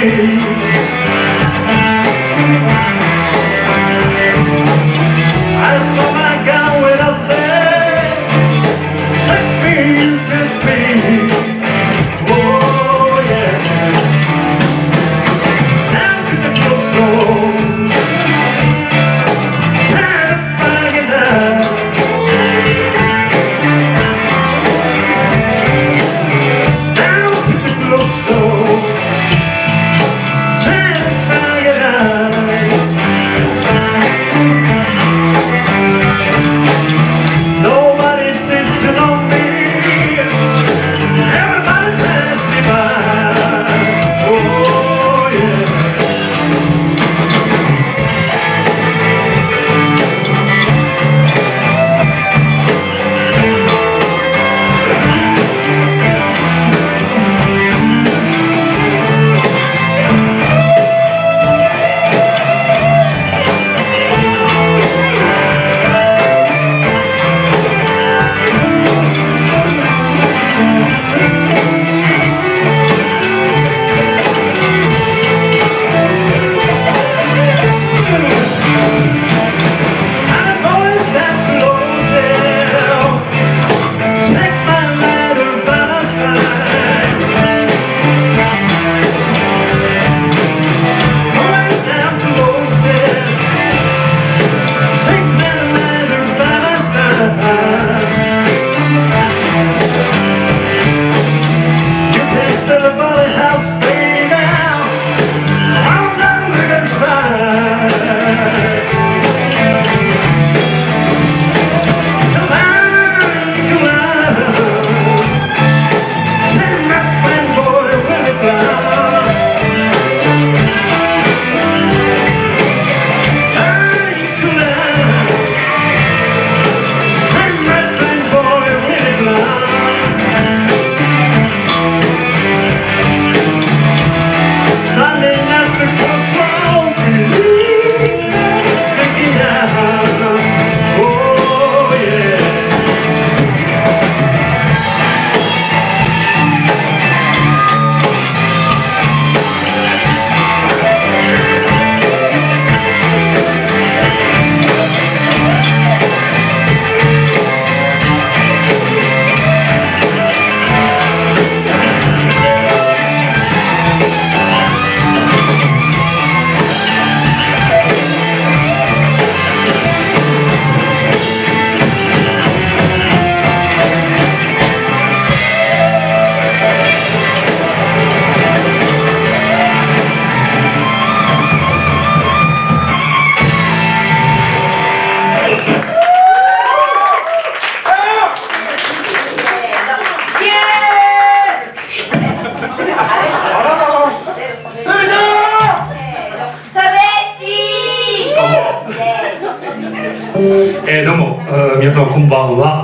どうも皆様こんばんは。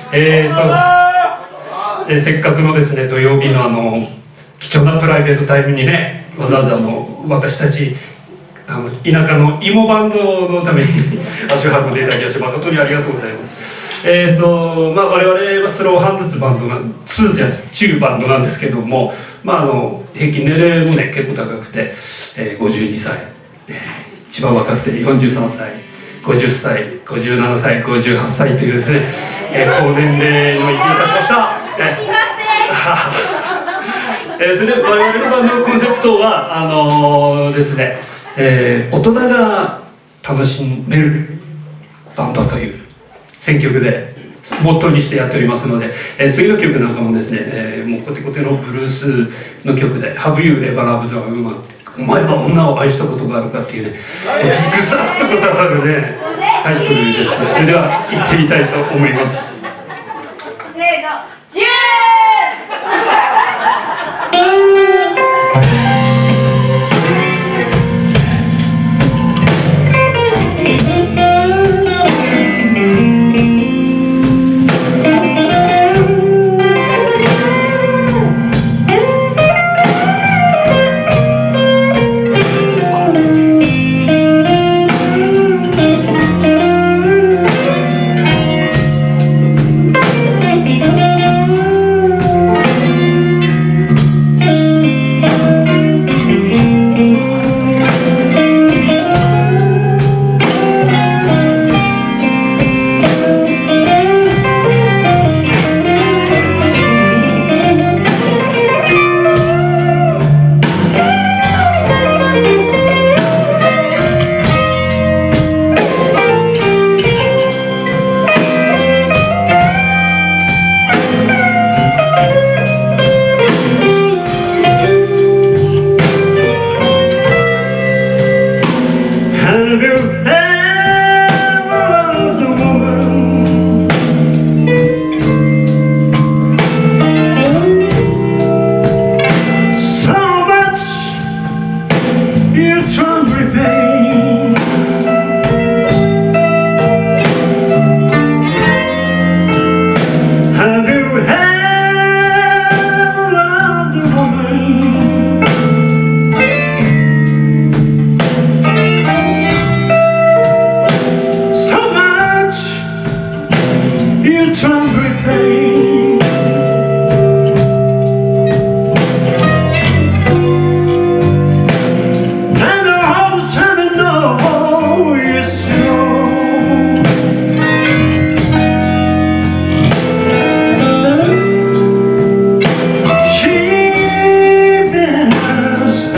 せっかくのですね土曜日の貴重なプライベートタイムにね、わざわざ私たち田舎の芋バンドのために足を運んでいただきまして誠にありがとうございます。我々はスローハンズツバンドが2じゃないです、中バンドなんですけども、平均年齢もね結構高くて、52歳、一番若くて43歳、50歳、57歳、58歳というですね、高年齢の入りいたしました。それで我々のバンドのコンセプトはですね、大人が楽しめるバンドという選曲でモットーにしてやっておりますので、次の曲なんかもですね、もうコテコテのブルースの曲で「Have You Ever Loved a Woman」お前は女を愛したことがあるかっていうね、ぐさっとこ刺さるねタイトルです。それでは行ってみたいと思います。 せーの、ジュー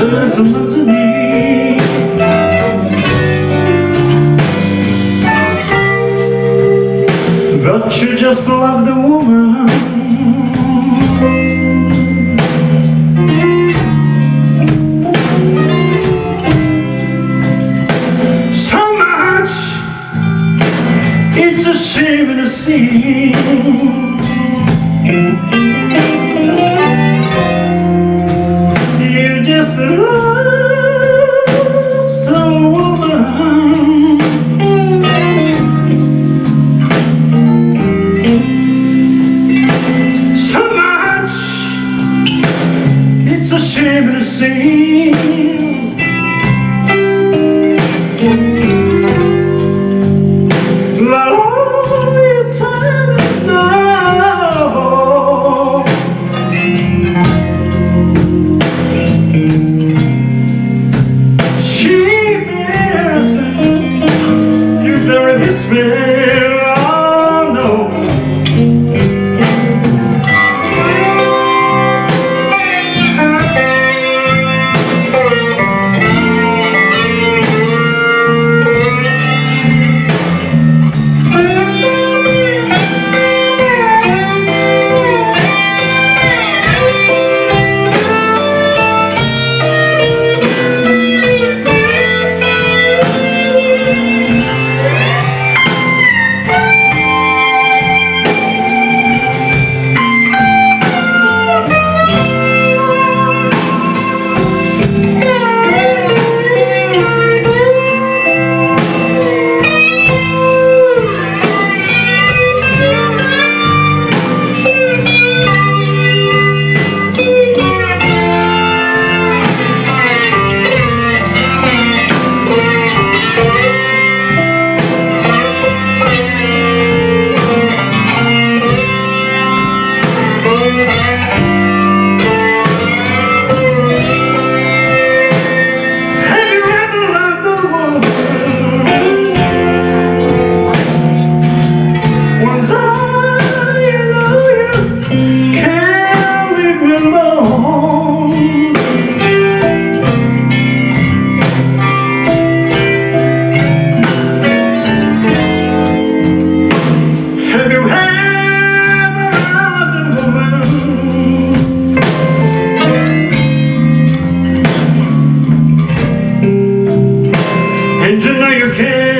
すまずにBut you just love the woman So much It's a shame to see You just lost a woman So much It's a shame to see But all your time now She bears you very despair Oh no And you know you can't